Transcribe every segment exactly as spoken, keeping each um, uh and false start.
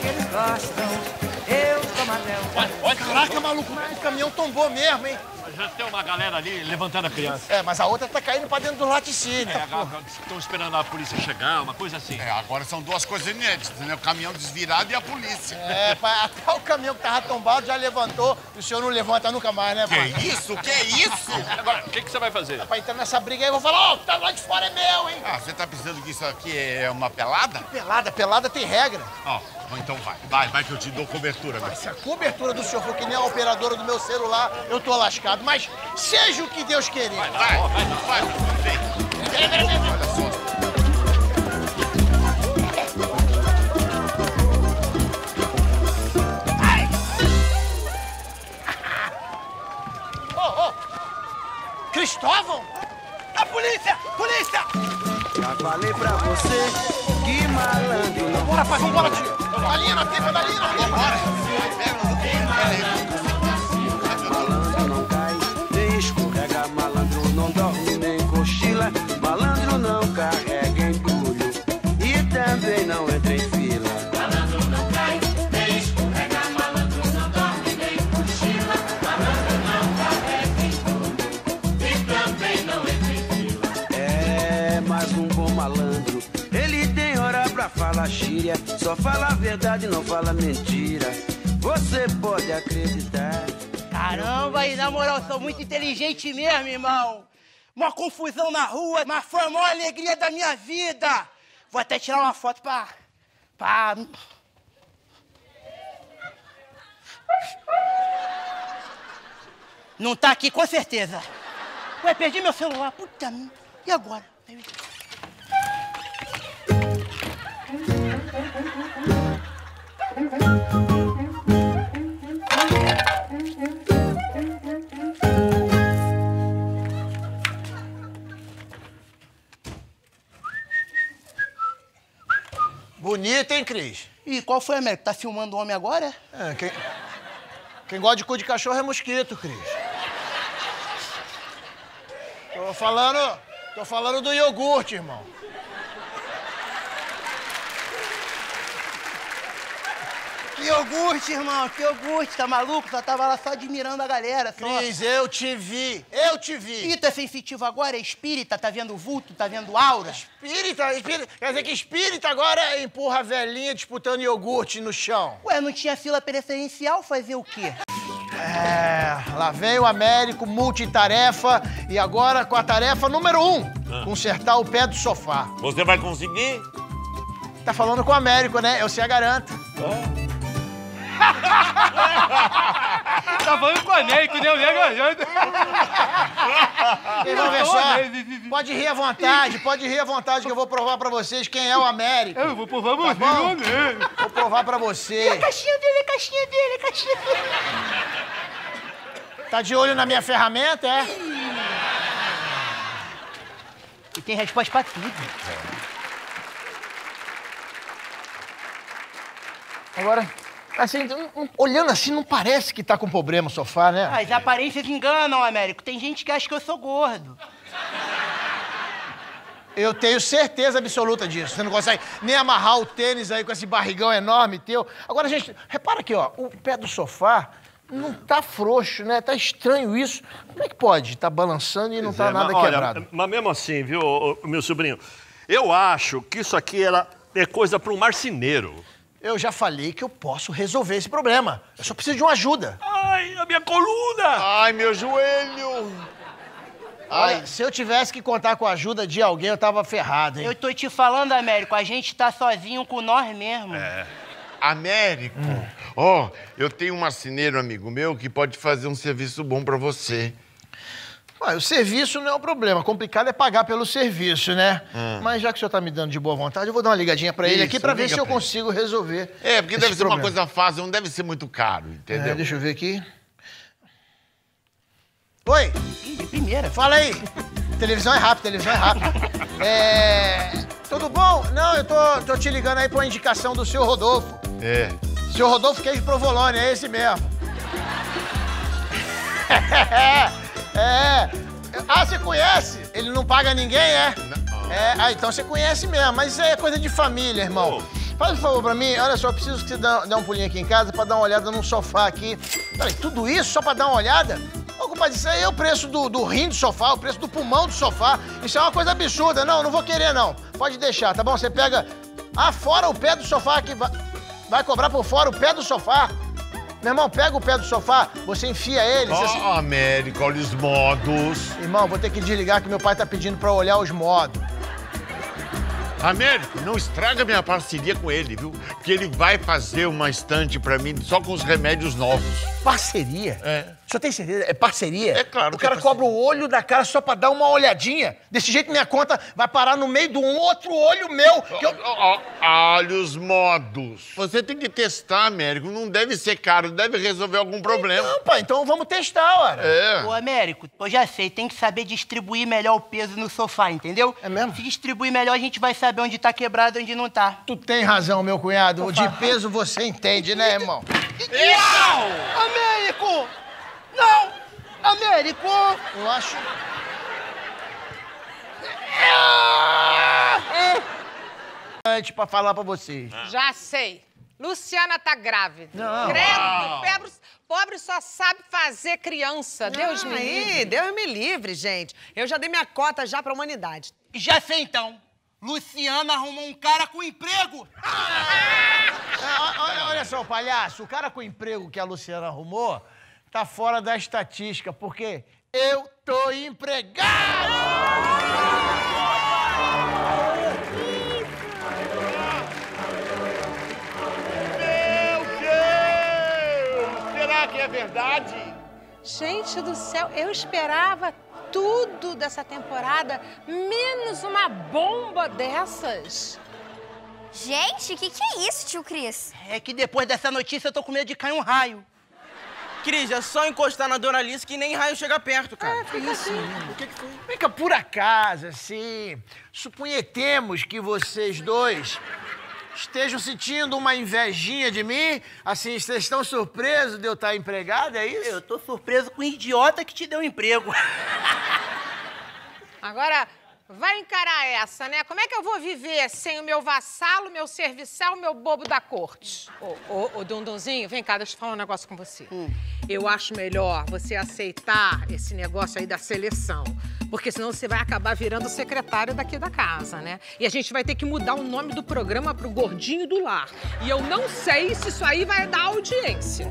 que eles gostam. Eu tomo anel. Olha, olha, caraca, maluco, o caminhão tombou mesmo, hein? Já tem uma galera ali levantando a criança. É, mas a outra tá caindo pra dentro do laticínio. É, estão esperando a polícia chegar, uma coisa assim. É, agora são duas coisas inéditas, né? O caminhão desvirado e a polícia. É, pai, até o caminhão que tava tombado já levantou e o senhor não levanta nunca mais, né, pai? Que isso? Que é isso? Agora, o que, que você vai fazer? Pra entrar nessa briga aí, eu vou falar, ó, oh, tá lá de fora é meu, hein? Ah, você tá pensando que isso aqui é uma pelada? Pelada, pelada tem regra. Ó, oh, então vai. Vai, vai que eu te dou cobertura, meu. Mas se a cobertura do senhor for que nem a operadora do meu celular, eu tô lascado. Mas seja o que Deus querer. Vai, Vai, vai, vai. vai, vem. Vem, vem, vem. Olha só. Ô, ô! Cristóvão? A polícia! Polícia! Já falei pra você que malandro não... Bora, pai, vambora, tio! Da linha na pipa, da linha na pipa! Malandro não cai, nem escorrega. Malandro não dorme, nem cochila. Malandro não carrega entulho e também não entra em fila. Malandro não cai, nem escorrega. Malandro não dorme, nem cochila. Malandro não carrega entulho e também não entra em fila. É, mas um bom malandro, ele tem hora pra falar gíria. Só fala a verdade, não fala mentira. Você pode acreditar. Caramba, e na moral, sou muito inteligente mesmo, irmão. Uma confusão na rua, mas foi a maior alegria da minha vida. Vou até tirar uma foto pra... pra... Não tá aqui, com certeza. Ué, perdi meu celular. Puta merda. E agora? Bonito, hein, Cris? E qual foi, Américo? Tá filmando o homem agora? É, quem... quem gosta de cu de cachorro é mosquito, Cris. Tô falando... tô falando do iogurte, irmão. Que iogurte, irmão, que iogurte, tá maluco? Só tava lá só admirando a galera, só. Cris, eu te vi, eu te vi. Ih, tu é sensitivo agora, é espírita, tá vendo vulto, tá vendo aura? Espírita, espírita, quer dizer que espírita agora empurra a velhinha disputando iogurte no chão. Ué, não tinha fila preferencial, fazer o quê? É, lá vem o Américo, multitarefa, e agora com a tarefa número um, ah. consertar o pé do sofá. Você vai conseguir? Tá falando com o Américo, né? Eu se a garanto. Ah. Tá falando com o Américo, né? O nego Vocês vão ver só. Pode rir à vontade, pode rir à vontade que eu vou provar pra vocês quem é o Américo. Eu vou provar pra tá você, bom? o Américo. Vou provar pra você. E a caixinha dele, a caixinha dele, a caixinha dele. Tá de olho na minha ferramenta, é? E tem resposta pra tudo. Agora, assim, olhando assim, não parece que tá com problema o sofá, né? As aparências enganam, Américo. Tem gente que acha que eu sou gordo. Eu tenho certeza absoluta disso. Você não consegue nem amarrar o tênis aí com esse barrigão enorme teu. Agora, gente, repara aqui, ó. O pé do sofá não tá frouxo, né? Tá estranho isso. Como é que pode? Tá balançando e não tá é, nada mas, quebrado. Olha, mas mesmo assim, viu, meu sobrinho? Eu acho que isso aqui era, é coisa para um marceneiro. Eu já falei que eu posso resolver esse problema. Eu só preciso de uma ajuda. Ai, a minha coluna! Ai, meu joelho! Olha, Ai. se eu tivesse que contar com a ajuda de alguém, eu tava ferrado, hein? Eu tô te falando, Américo, a gente tá sozinho com nós mesmo. É. Américo, ó, oh, eu tenho um marceneiro amigo meu que pode fazer um serviço bom pra você. Ué, o serviço não é o problema. Complicado é pagar pelo serviço, né? Hum. Mas já que o senhor tá me dando de boa vontade, eu vou dar uma ligadinha pra ele Isso, aqui pra ver liga se eu pra ele. consigo resolver. É, porque esse deve ser problema. uma coisa fácil, não deve ser muito caro, entendeu? É, deixa eu ver aqui. Oi! Ih, de primeira. Fala aí! Televisão é rápido, televisão é rápido. É... Tudo bom? Não, eu tô, tô te ligando aí por uma indicação do senhor Rodolfo. É. Senhor Rodolfo Queijo Provolone, é esse mesmo. É, é. Ah, você conhece? Ele não paga ninguém, é? Não. É, ah, então você conhece mesmo, mas isso é coisa de família, irmão. Faz um favor pra mim, olha só, eu preciso que você dê, dê um pulinho aqui em casa pra dar uma olhada num sofá aqui. Peraí, tudo isso só pra dar uma olhada? Ô, compadre, isso aí é o preço do, do rim do sofá, o preço do pulmão do sofá. Isso é uma coisa absurda. Não, não vou querer, não. Pode deixar, tá bom? Você pega... Ah, fora o pé do sofá aqui. Vai, vai cobrar por fora o pé do sofá. Meu irmão, pega o pé do sofá, você enfia ele. Ó, você... oh, Américo, olha os modos. Irmão, vou ter que desligar que meu pai tá pedindo pra eu olhar os modos. Américo, não estraga minha parceria com ele, viu? Porque ele vai fazer uma estante pra mim só com os remédios novos. Parceria? É. O senhor tem certeza? É parceria? É claro O que é cara parceria. cobra o olho da cara só pra dar uma olhadinha. Desse jeito minha conta vai parar no meio de um outro olho meu. Que eu... Ó, ó, olha os modos. Você tem que testar, Américo. Não deve ser caro, deve resolver algum problema. Não, pai, então vamos testar, ora. É. Ô, Américo, eu já sei, tem que saber distribuir melhor o peso no sofá, entendeu? É mesmo? Se distribuir melhor, a gente vai saber onde tá quebrado e onde não tá. Tu tem razão, meu cunhado. De peso você entende, né, irmão? Não! Américo! Não! Américo! Eu acho... É... pra falar pra vocês. Já sei. Luciana tá grávida. Não. Credo, pobre, pobre só sabe fazer criança. Deus me livre. Aí, Deus me livre, gente. Eu já dei minha cota já pra humanidade. Já sei, então. Luciana arrumou um cara com emprego. Ah, olha, olha só, palhaço. O cara com emprego que a Luciana arrumou tá fora da estatística, porque eu tô empregado! Meu Deus! Será que é verdade? Gente do céu, eu esperava tudo dessa temporada, menos uma bomba dessas. Gente, o que, que é isso, tio Cris? É que depois dessa notícia eu tô com medo de cair um raio. Cris, é só encostar na Dona Alice que nem raio chega perto, cara. É, fica assim. O que que foi? Fica por acaso, assim. Suponhamos que vocês dois estejam sentindo uma invejinha de mim. Assim, vocês estão surpresos de eu estar empregado, é isso? Eu tô surpreso com o idiota que te deu emprego. Agora, vai encarar essa, né? Como é que eu vou viver sem o meu vassalo, meu serviçal, meu bobo da corte? Ô, ô, ô, Dundunzinho, vem cá, deixa eu falar um negócio com você. Hum. Eu acho melhor você aceitar esse negócio aí da seleção. Porque senão você vai acabar virando secretário daqui da casa, né? E a gente vai ter que mudar o nome do programa pro Gordinho do Lar. E eu não sei se isso aí vai dar audiência.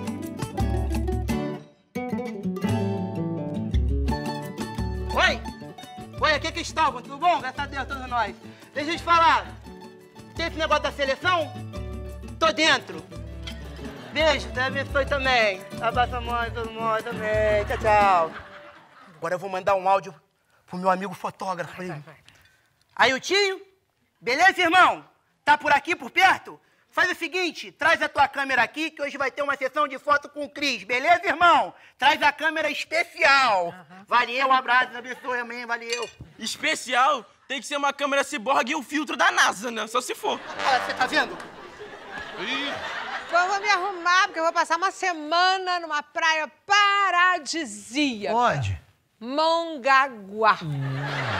Oi! Oi, aqui é Cristóvão, tudo bom? Graças a Deus, todos nós. Deixa eu te falar. Tem esse negócio da seleção? Tô dentro. Beijo, Deus abençoe também. Abraço a mãe, todo mundo também. Tchau, tchau. Agora eu vou mandar um áudio pro meu amigo fotógrafo. Aí, aí o tio? Beleza, irmão? Tá por aqui, por perto? Faz o seguinte, traz a tua câmera aqui, que hoje vai ter uma sessão de foto com o Cris. Beleza, irmão? Traz a câmera especial. Uhum. Valeu, um abraço, abençoe, amém, valeu. Especial? Tem que ser uma câmera ciborgue e um filtro da NASA, né? Só se for. Olha, você tá vendo? Ih. Eu vou me arrumar, porque eu vou passar uma semana numa praia paradisíaca. Onde? Mongaguá. Hum.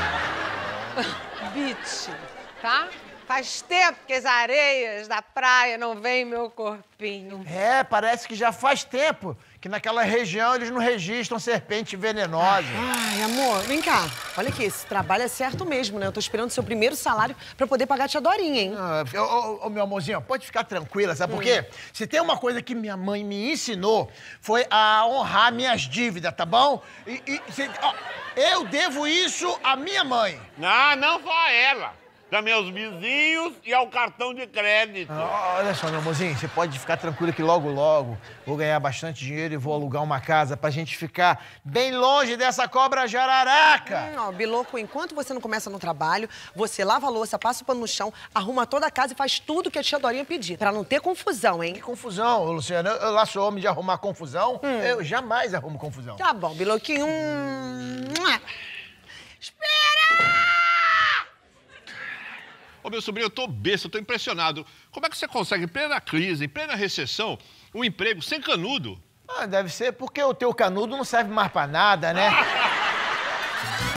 Beach, tá? Faz tempo que as areias da praia não veem meu corpinho. É, parece que já faz tempo que naquela região eles não registram serpente venenosa. Ai, amor, vem cá. Olha aqui, esse trabalho é certo mesmo, né? Eu tô esperando o seu primeiro salário pra poder pagar a tia Dorinha, hein? Ah, ô, ô, meu amorzinho, pode ficar tranquila, sabe hum. por quê? Se tem uma coisa que minha mãe me ensinou, foi a honrar minhas dívidas, tá bom? E, e se, ó, eu devo isso à minha mãe. Ah, não só a ela. Também aos vizinhos e ao cartão de crédito. Ah, olha só, meu amorzinho, você pode ficar tranquilo que logo, logo vou ganhar bastante dinheiro e vou alugar uma casa pra gente ficar bem longe dessa cobra jararaca. Hum, ó, Biloco, enquanto você não começa no trabalho, você lava a louça, passa o pano no chão, arruma toda a casa e faz tudo que a tia Dorinha pedir, pra não ter confusão, hein? Que confusão, Luciana? Eu, eu lá sou homem de arrumar confusão, hum. eu jamais arrumo confusão. Tá bom, Biloquinho. Hum... Espera! Ô, meu sobrinho, eu tô besta, eu tô impressionado. Como é que você consegue, em plena crise, em plena recessão, um emprego sem canudo? Ah, deve ser porque o teu canudo não serve mais pra nada, né?